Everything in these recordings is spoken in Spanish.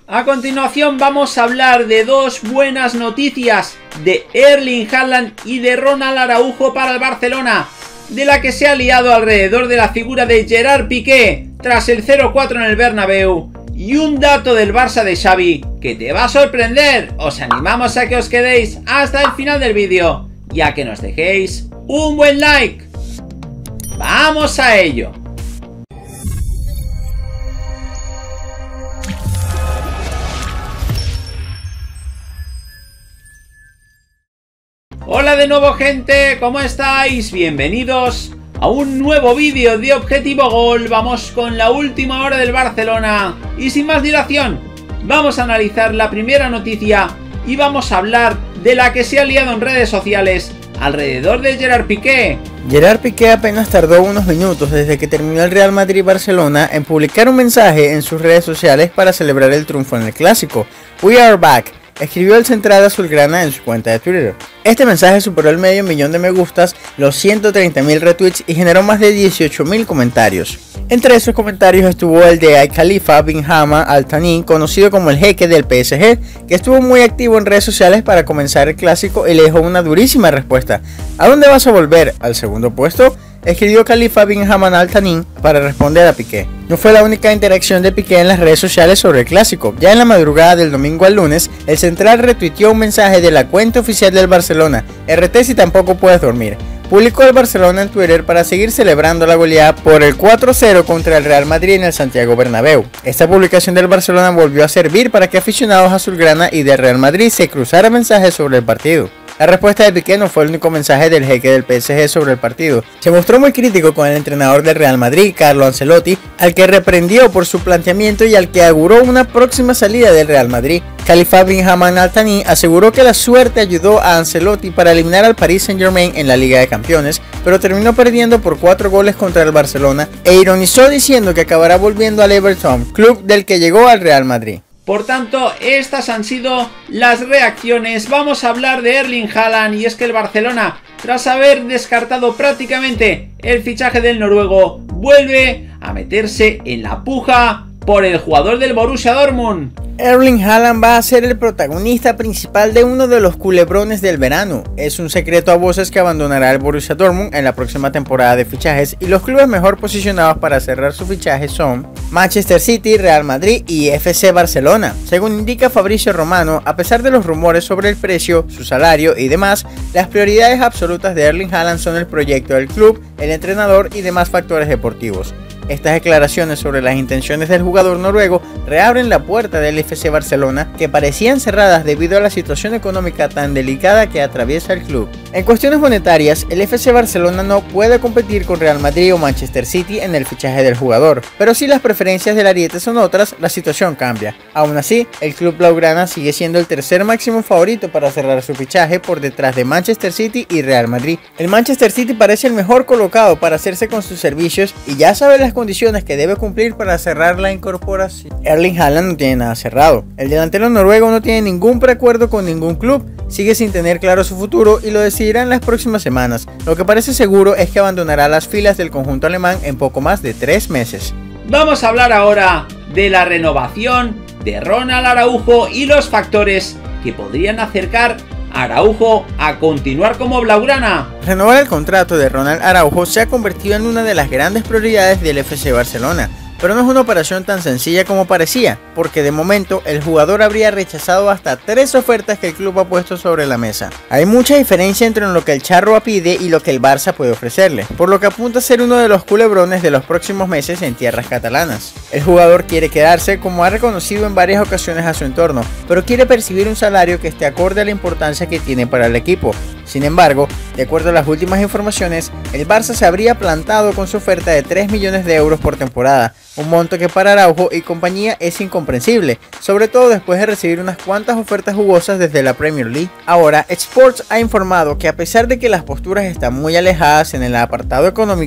A continuación vamos a hablar de dos buenas noticias de Erling Haaland y de Ronald Araujo para el Barcelona, de la que se ha liado alrededor de la figura de Gerard Piqué tras el 0-4 en el Bernabéu, y un dato del Barça de Xavi que te va a sorprender. Os animamos a que os quedéis hasta el final del vídeo y a que nos dejéis un buen like. ¡Vamos a ello! Hola de nuevo, gente, ¿cómo estáis? Bienvenidos a un nuevo vídeo de Objetivo Gol. Vamos con la última hora del Barcelona y sin más dilación vamos a analizar la primera noticia y vamos a hablar de la que se ha liado en redes sociales alrededor de Gerard Piqué. Gerard Piqué apenas tardó unos minutos desde que terminó el Real Madrid-Barcelona en publicar un mensaje en sus redes sociales para celebrar el triunfo en el Clásico. "We are back", escribió el central azulgrana en su cuenta de Twitter. Este mensaje superó el medio millón de me gustas, los 130.000 retweets y generó más de 18.000 comentarios. Entre esos comentarios estuvo el de Khalifa bin Hamad Al Thani, conocido como el jeque del PSG, que estuvo muy activo en redes sociales para comenzar el Clásico y le dejó una durísima respuesta. "¿A dónde vas a volver? ¿Al segundo puesto?", escribió Khalifa bin Hamad Al Thani para responder a Piqué. No fue la única interacción de Piqué en las redes sociales sobre el Clásico. Ya en la madrugada del domingo al lunes, el central retuiteó un mensaje de la cuenta oficial del Barcelona, RT si tampoco puedes dormir. Publicó el Barcelona en Twitter para seguir celebrando la goleada por el 4-0 contra el Real Madrid en el Santiago Bernabéu. Esta publicación del Barcelona volvió a servir para que aficionados azulgrana y de Real Madrid se cruzaran mensajes sobre el partido. La respuesta de Piqué no fue el único mensaje del jeque del PSG sobre el partido. Se mostró muy crítico con el entrenador del Real Madrid, Carlo Ancelotti, al que reprendió por su planteamiento y al que auguró una próxima salida del Real Madrid. Khalifa bin Hamad Al Thani aseguró que la suerte ayudó a Ancelotti para eliminar al Paris Saint-Germain en la Liga de Campeones, pero terminó perdiendo por 4 goles contra el Barcelona e ironizó diciendo que acabará volviendo al Everton, club del que llegó al Real Madrid. Por tanto, estas han sido las reacciones. Vamos a hablar de Erling Haaland, y es que el Barcelona, tras haber descartado prácticamente el fichaje del noruego, vuelve a meterse en la puja por el jugador del Borussia Dortmund. Erling Haaland va a ser el protagonista principal de uno de los culebrones del verano. Es un secreto a voces que abandonará el Borussia Dortmund en la próxima temporada de fichajes, y los clubes mejor posicionados para cerrar su fichaje son Manchester City, Real Madrid y FC Barcelona. Según indica Fabrizio Romano, a pesar de los rumores sobre el precio, su salario y demás, las prioridades absolutas de Erling Haaland son el proyecto del club, el entrenador y demás factores deportivos. Estas declaraciones sobre las intenciones del jugador noruego reabren la puerta del FC Barcelona, que parecían cerradas debido a la situación económica tan delicada que atraviesa el club. En cuestiones monetarias, el FC Barcelona no puede competir con Real Madrid o Manchester City en el fichaje del jugador, pero si las preferencias del ariete son otras, la situación cambia. Aún así, el club blaugrana sigue siendo el tercer máximo favorito para cerrar su fichaje, por detrás de Manchester City y Real Madrid. El Manchester City parece el mejor colocado para hacerse con sus servicios y ya sabe las condiciones que debe cumplir para cerrar la incorporación. Erling Haaland no tiene nada cerrado. El delantero noruego no tiene ningún preacuerdo con ningún club, sigue sin tener claro su futuro y lo decidirá en las próximas semanas. Lo que parece seguro es que abandonará las filas del conjunto alemán en poco más de 3 meses. Vamos a hablar ahora de la renovación de Ronald Araujo y los factores que podrían acercar a Araujo a continuar como blaugrana. Renovar el contrato de Ronald Araujo se ha convertido en una de las grandes prioridades del FC Barcelona, pero no es una operación tan sencilla como parecía, porque de momento el jugador habría rechazado hasta 3 ofertas que el club ha puesto sobre la mesa. Hay mucha diferencia entre lo que el Charrúa pide y lo que el Barça puede ofrecerle, por lo que apunta a ser uno de los culebrones de los próximos meses en tierras catalanas. El jugador quiere quedarse, como ha reconocido en varias ocasiones a su entorno, pero quiere percibir un salario que esté acorde a la importancia que tiene para el equipo. Sin embargo, de acuerdo a las últimas informaciones, el Barça se habría plantado con su oferta de 3 millones de euros por temporada, un monto que para Araujo y compañía es incomprensible, sobre todo después de recibir unas cuantas ofertas jugosas desde la Premier League. Ahora, Sports ha informado que a pesar de que las posturas están muy alejadas en el apartado económico,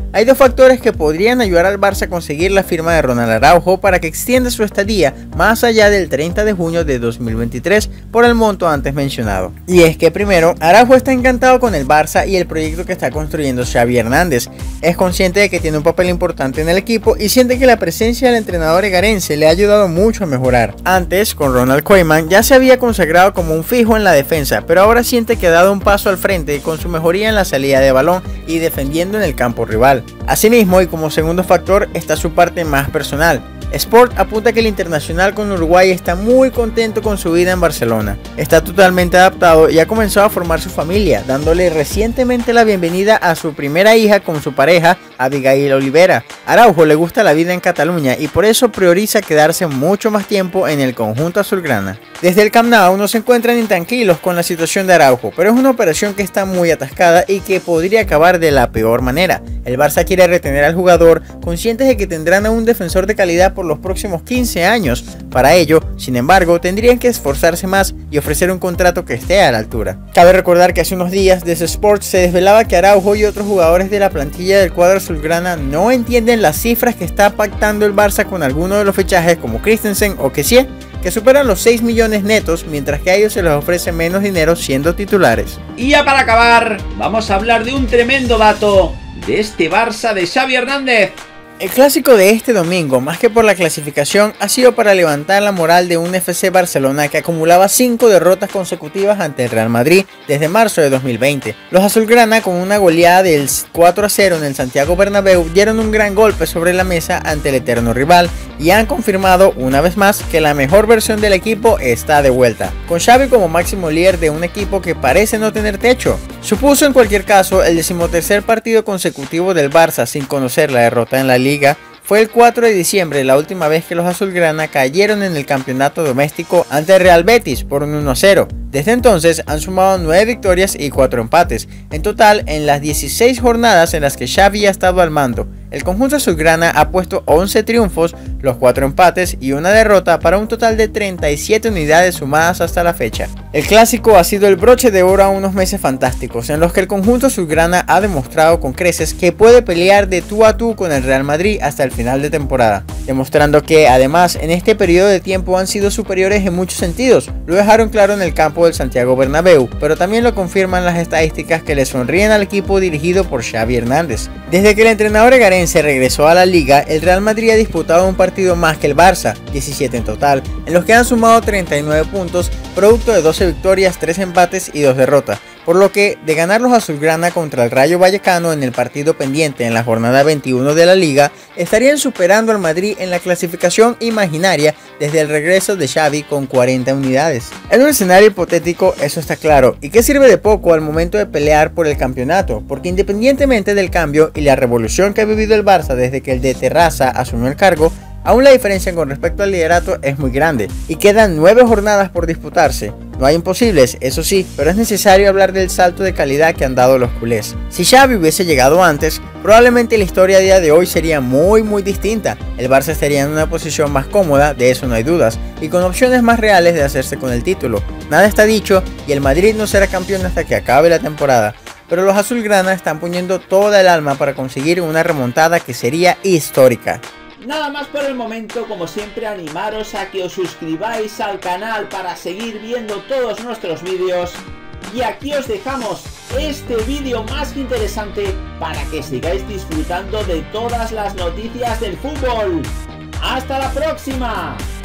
Hay dos factores que podrían ayudar al Barça a conseguir la firma de Ronald Araujo para que extienda su estadía más allá del 30 de junio de 2023 por el monto antes mencionado. Y es que primero, Araujo está encantado con el Barça y el proyecto que está construyendo Xavi Hernández. Es consciente de que tiene un papel importante en el equipo y siente que la presencia del entrenador egarense le ha ayudado mucho a mejorar. Antes, con Ronald Koeman ya se había consagrado como un fijo en la defensa, pero ahora siente que ha dado un paso al frente con su mejoría en la salida de balón y defendiendo en el campo rival. Asimismo, y como segundo factor, está su parte más personal. Sport apunta que el internacional con Uruguay está muy contento con su vida en Barcelona. Está totalmente adaptado y ha comenzado a formar su familia, dándole recientemente la bienvenida a su primera hija con su pareja, Abigail Olivera. Araujo le gusta la vida en Cataluña y por eso prioriza quedarse mucho más tiempo en el conjunto azulgrana. Desde el Camp Nou no se encuentran intranquilos con la situación de Araujo, pero es una operación que está muy atascada y que podría acabar de la peor manera. El Barça quiere retener al jugador, conscientes de que tendrán a un defensor de calidad por los próximos 15 años. Para ello, sin embargo, tendrían que esforzarse más y ofrecer un contrato que esté a la altura. Cabe recordar que hace unos días desde Sport se desvelaba que Araujo y otros jugadores de la plantilla del cuadro azulgrana no entienden las cifras que está pactando el Barça con algunos de los fichajes como Christensen o Kessie, que superan los 6 millones netos, mientras que a ellos se les ofrece menos dinero siendo titulares. Y ya para acabar, vamos a hablar de un tremendo dato de este Barça de Xavi Hernández. El clásico de este domingo, más que por la clasificación, ha sido para levantar la moral de un FC Barcelona que acumulaba 5 derrotas consecutivas ante el Real Madrid desde marzo de 2020. Los azulgrana, con una goleada del 4-0 en el Santiago Bernabéu, dieron un gran golpe sobre la mesa ante el eterno rival y han confirmado una vez más que la mejor versión del equipo está de vuelta, con Xavi como máximo líder de un equipo que parece no tener techo. Supuso en cualquier caso el 13º partido consecutivo del Barça sin conocer la derrota en la Liga. Fue el 4 de diciembre la última vez que los azulgrana cayeron en el campeonato doméstico ante el Real Betis por un 1-0. Desde entonces han sumado 9 victorias y 4 empates, en total en las 16 jornadas en las que Xavi ha estado al mando. El conjunto azulgrana ha puesto 11 triunfos, los 4 empates y una derrota para un total de 37 unidades sumadas hasta la fecha. El clásico ha sido el broche de oro a unos meses fantásticos en los que el conjunto azulgrana ha demostrado con creces que puede pelear de tú a tú con el Real Madrid hasta el final de temporada, demostrando que además en este periodo de tiempo han sido superiores en muchos sentidos. Lo dejaron claro en el campo del Santiago Bernabéu, pero también lo confirman las estadísticas que le sonríen al equipo dirigido por Xavi Hernández. Desde que el entrenador egarense regresó a la liga, el Real Madrid ha disputado un partido más que el Barça, 17 en total, en los que han sumado 39 puntos, producto de 12 victorias, 3 empates y 2 derrotas, por lo que de ganar los azulgrana contra el Rayo Vallecano en el partido pendiente en la jornada 21 de la liga, estarían superando al Madrid en la clasificación imaginaria desde el regreso de Xavi con 40 unidades. En un escenario hipotético eso está claro, y que sirve de poco al momento de pelear por el campeonato, porque independientemente del cambio y la revolución que ha vivido el Barça desde que el de Terraza asumió el cargo, aún la diferencia con respecto al liderato es muy grande y quedan 9 jornadas por disputarse. No hay imposibles, eso sí, pero es necesario hablar del salto de calidad que han dado los culés. Si Xavi hubiese llegado antes, probablemente la historia a día de hoy sería muy distinta. El Barça estaría en una posición más cómoda, de eso no hay dudas, y con opciones más reales de hacerse con el título. Nada está dicho y el Madrid no será campeón hasta que acabe la temporada. Pero los azulgrana están poniendo toda el alma para conseguir una remontada que sería histórica. Nada más por el momento, como siempre animaros a que os suscribáis al canal para seguir viendo todos nuestros vídeos. Y aquí os dejamos este vídeo más que interesante para que sigáis disfrutando de todas las noticias del fútbol. ¡Hasta la próxima!